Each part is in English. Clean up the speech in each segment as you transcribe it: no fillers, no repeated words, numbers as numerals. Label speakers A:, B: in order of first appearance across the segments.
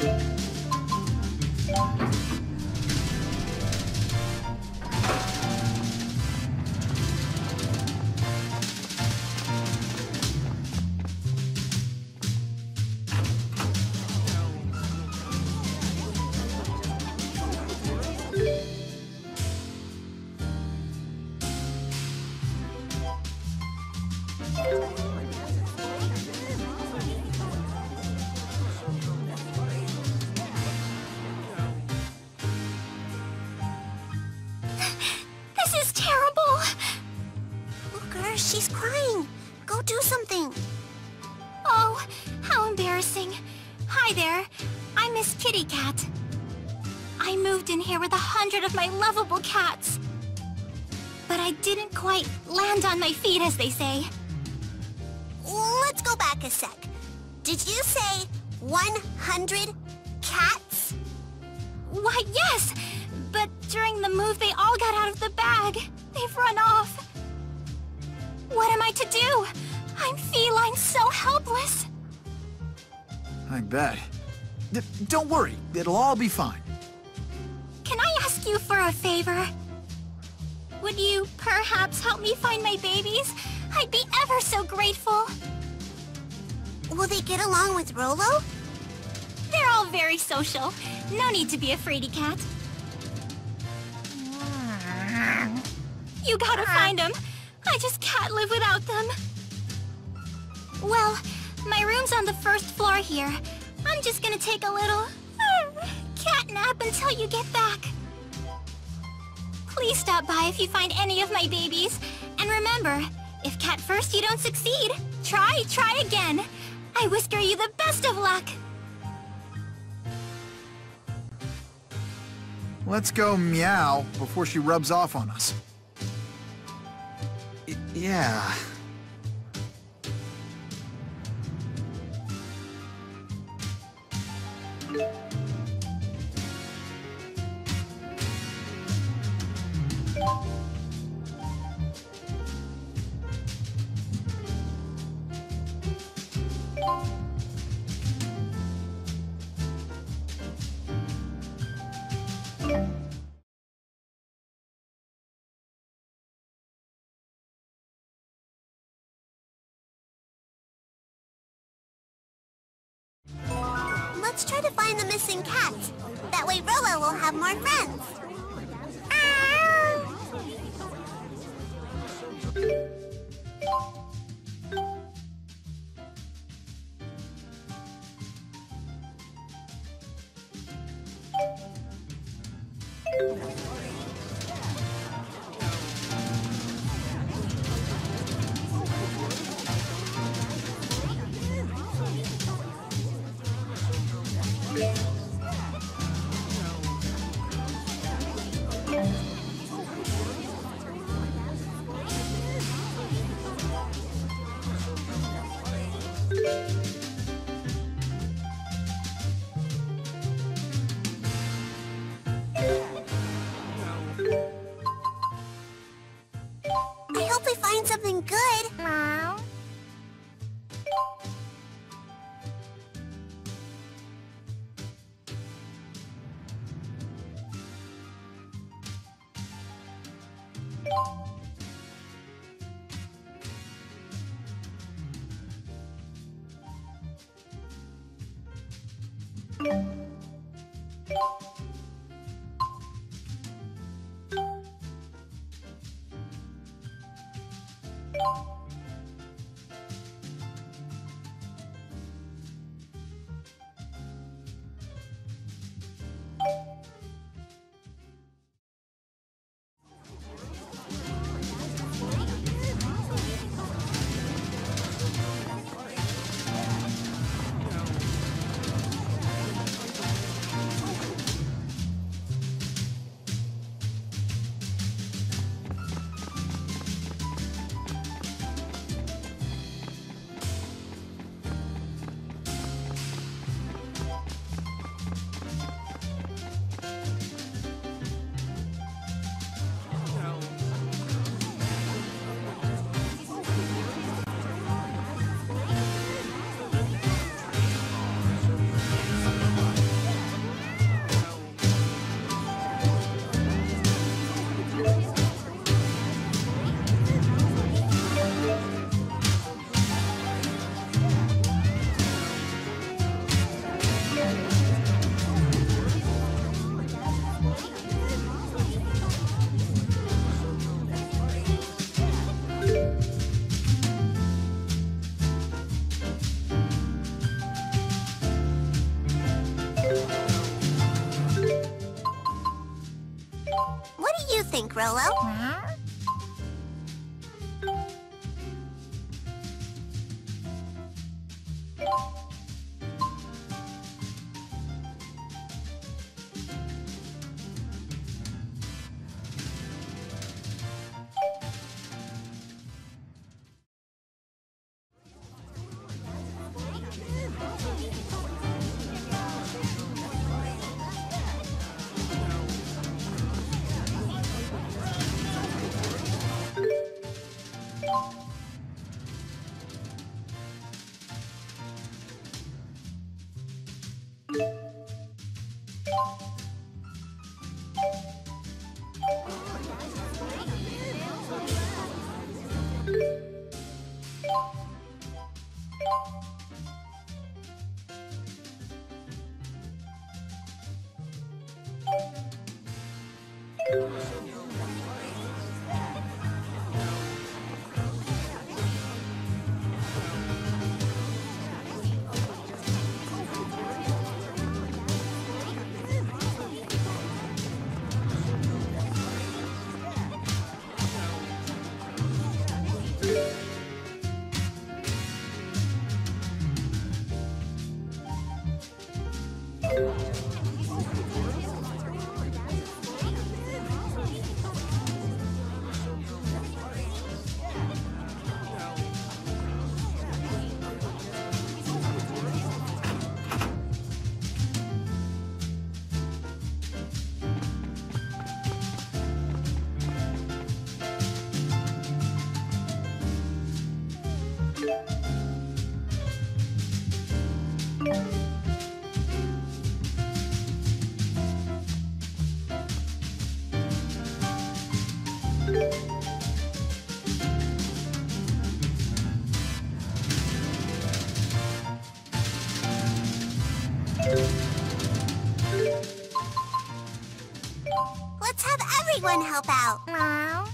A: This is terrible! Look her, she's crying. Go do something. Oh, how embarrassing. Hi there, I'm Miss Kitty Cat. I moved in here with 100 of my lovable cats. But I didn't quite land on my feet, as they say. Let's go back a sec. Did you say 100 cats? Why, yes! But during the move, they all got out of the bag. They've run off. What am I to do? I'm feline, so helpless.
B: I bet. Don't worry, it'll all be fine.
A: Can I ask you for a favor? Would you perhaps help me find my babies? I'd be ever so grateful. Will they get along with Rolo? They're all very social. No need to be a fraidy cat. You gotta find them. I just can't live without them. Well, my room's on the first floor here. I'm just gonna take a little cat nap until you get back. Please stop by if you find any of my babies. And remember, if cat first you don't succeed, try again. I wish you the best of luck.
B: Let's go meow before she rubs off on us. Yeah.
A: Let's try to find the missing cat. That way Rolo will have more friends. I hope we find something good. Meow. think, Rolo?
C: Huh?
A: Let's have everyone help out.
C: Meow.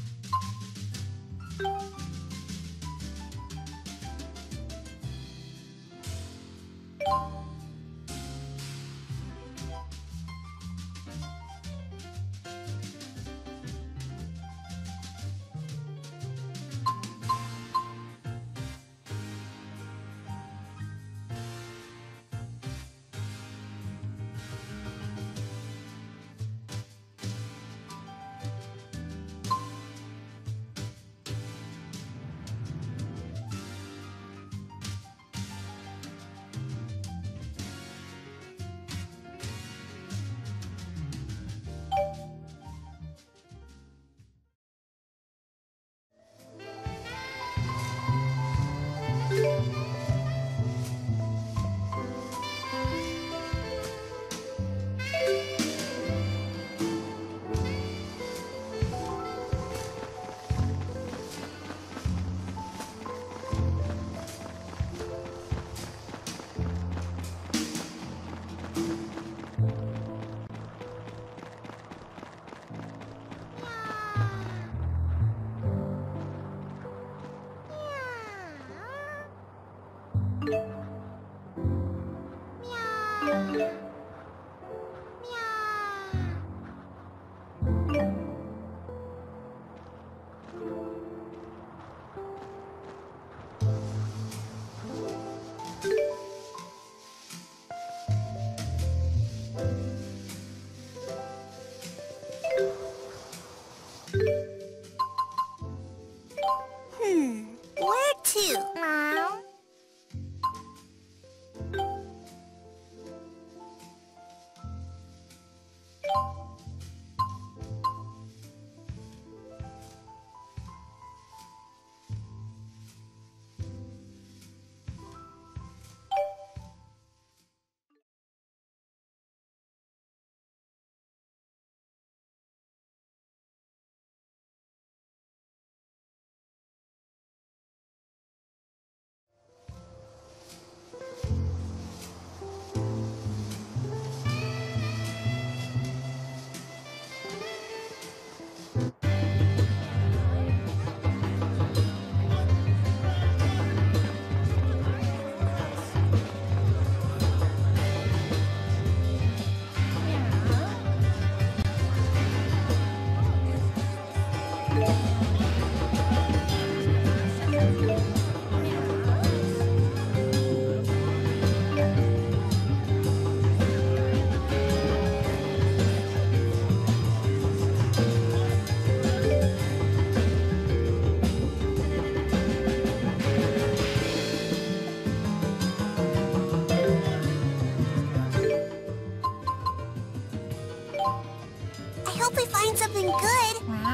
A: hope we find something good.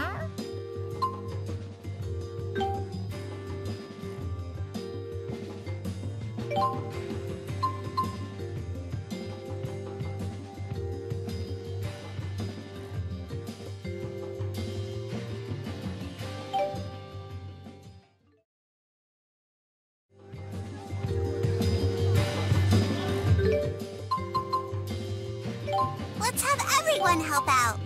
A: Let's have everyone help out.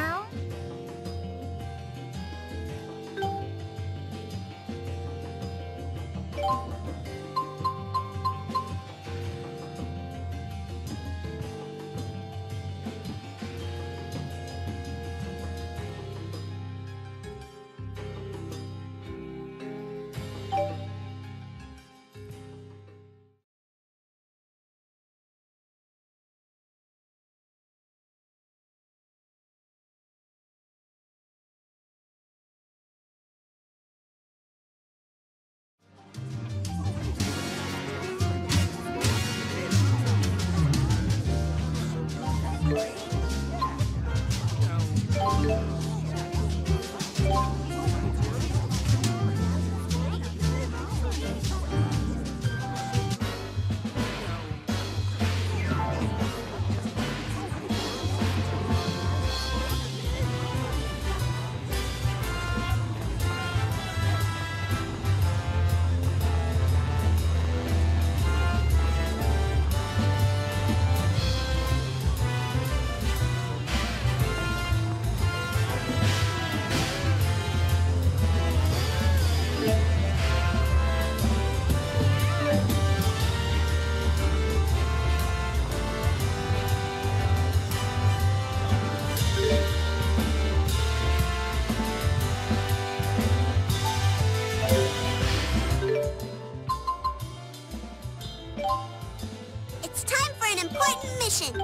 A: It's time for an important mission.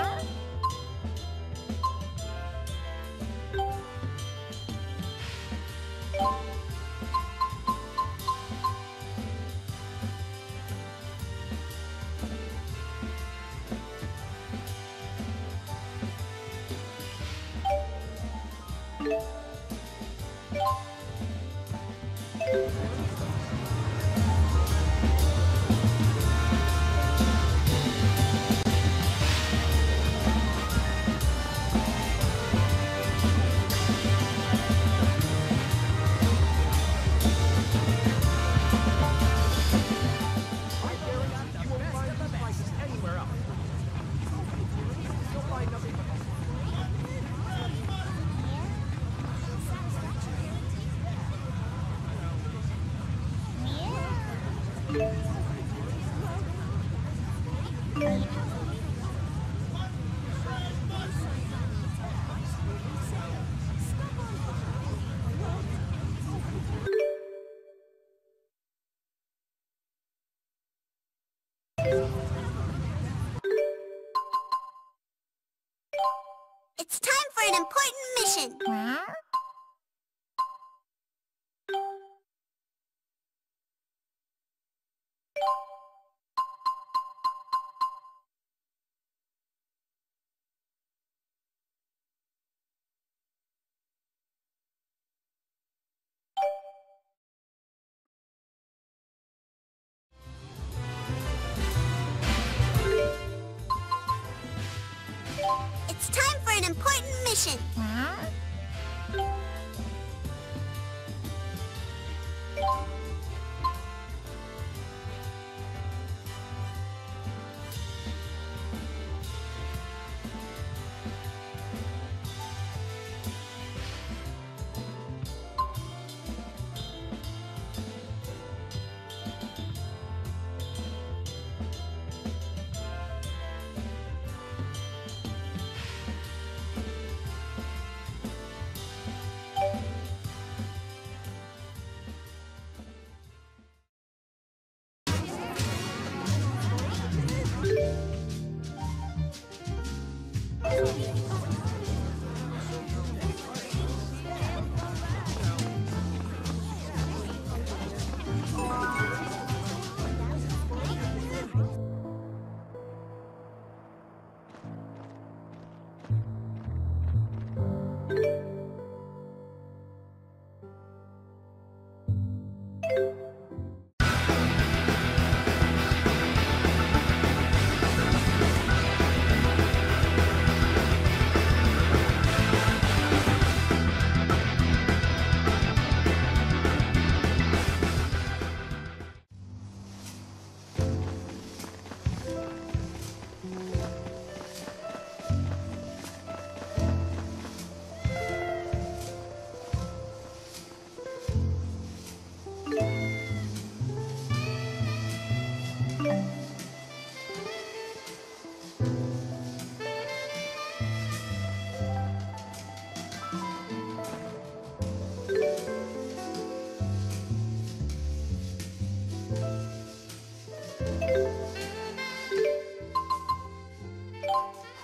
A: It's time for an important mission. It's time for an important mission.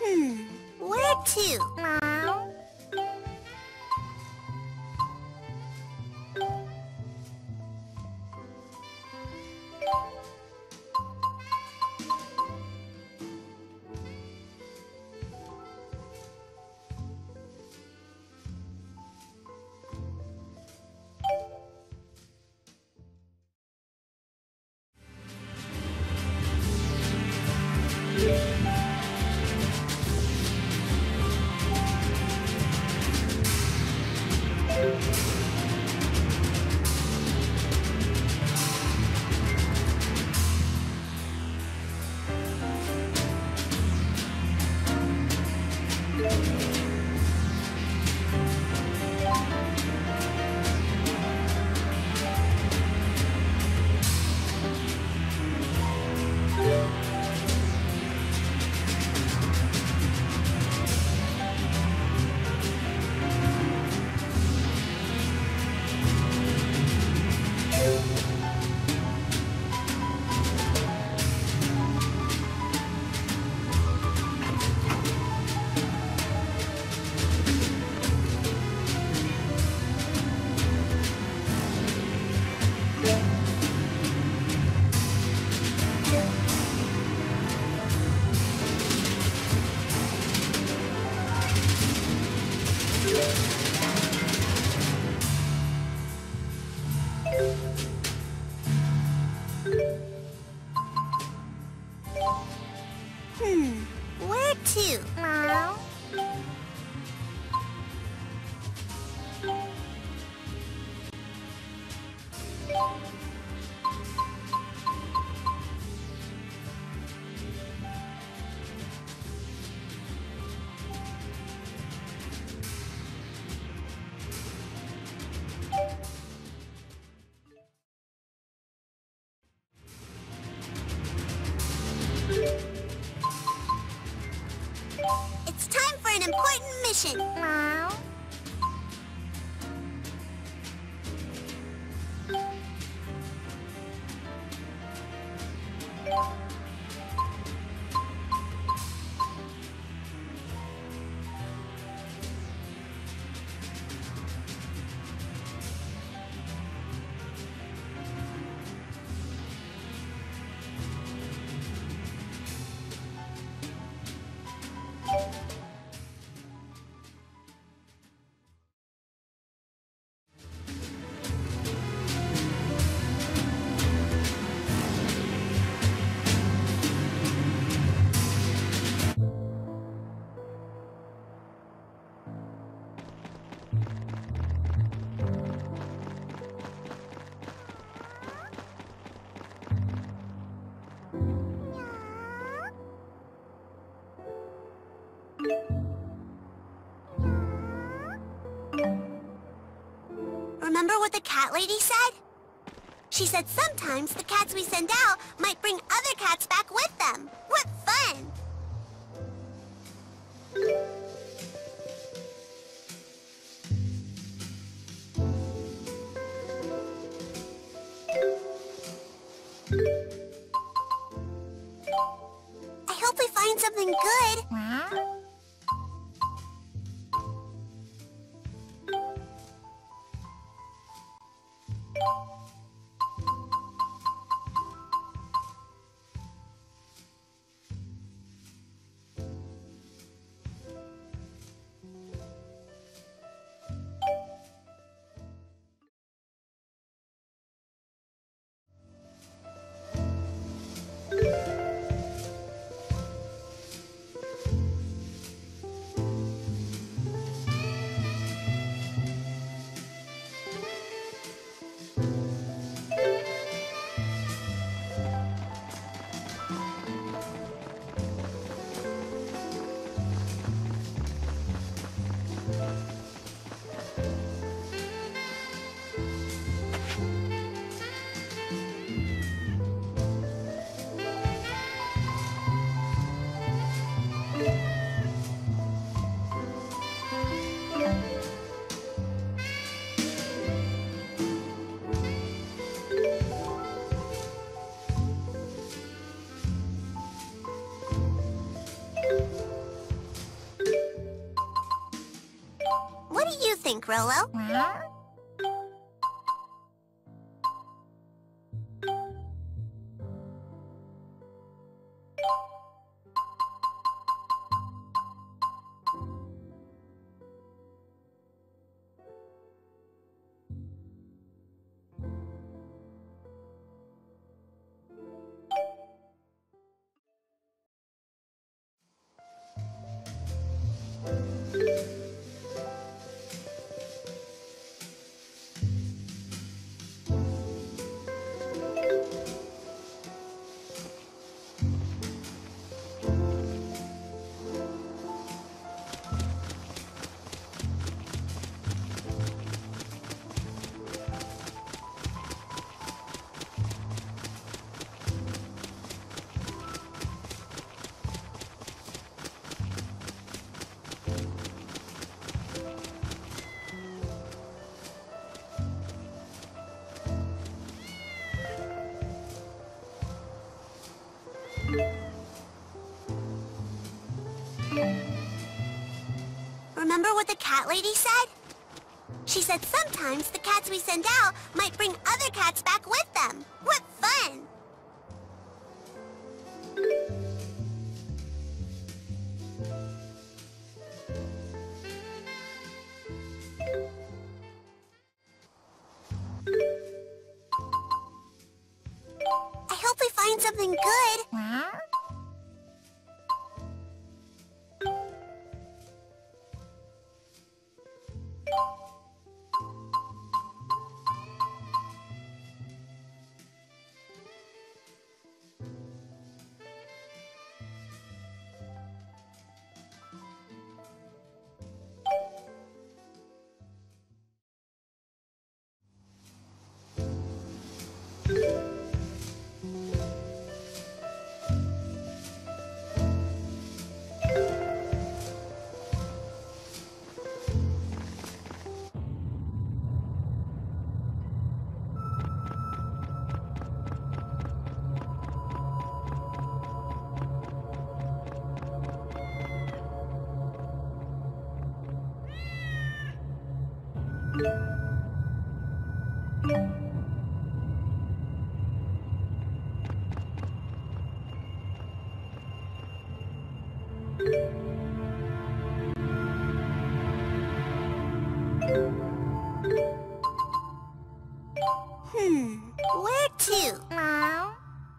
A: Where to? Where to? It's time for an important mission. Remember what the cat lady said? She said sometimes the cats we send out might bring other cats back with them. What fun! I hope we find something good. think, Rolo? Remember what the cat lady said? She said sometimes the cats we send out might bring other cats back with them. What fun! I hope we find something good. Where to?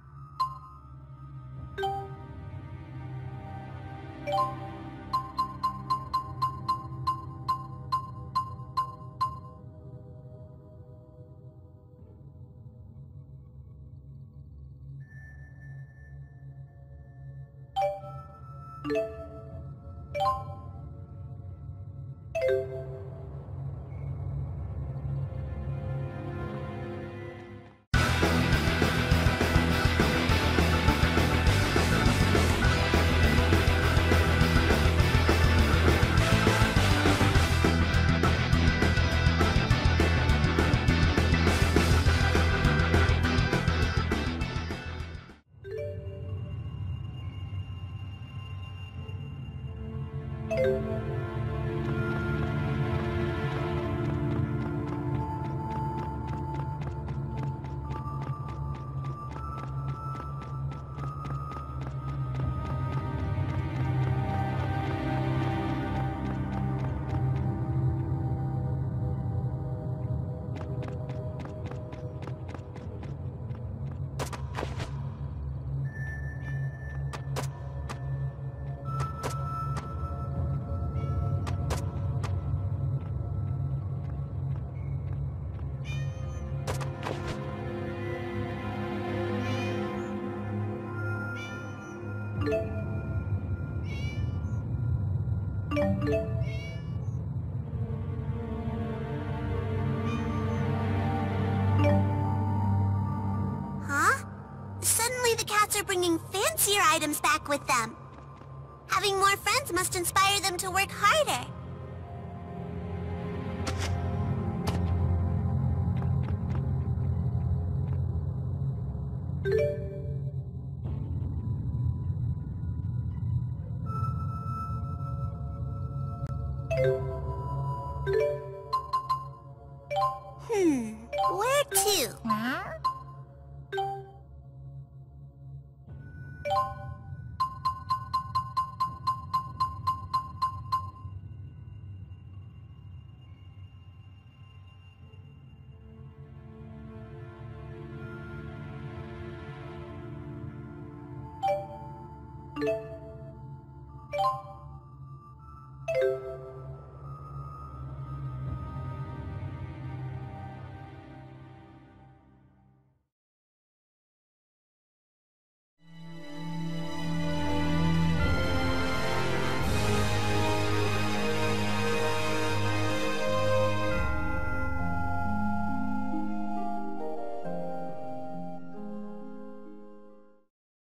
A: Huh? Suddenly the cats are bringing fancier items back with them. Having more friends must inspire them to work harder. Where to?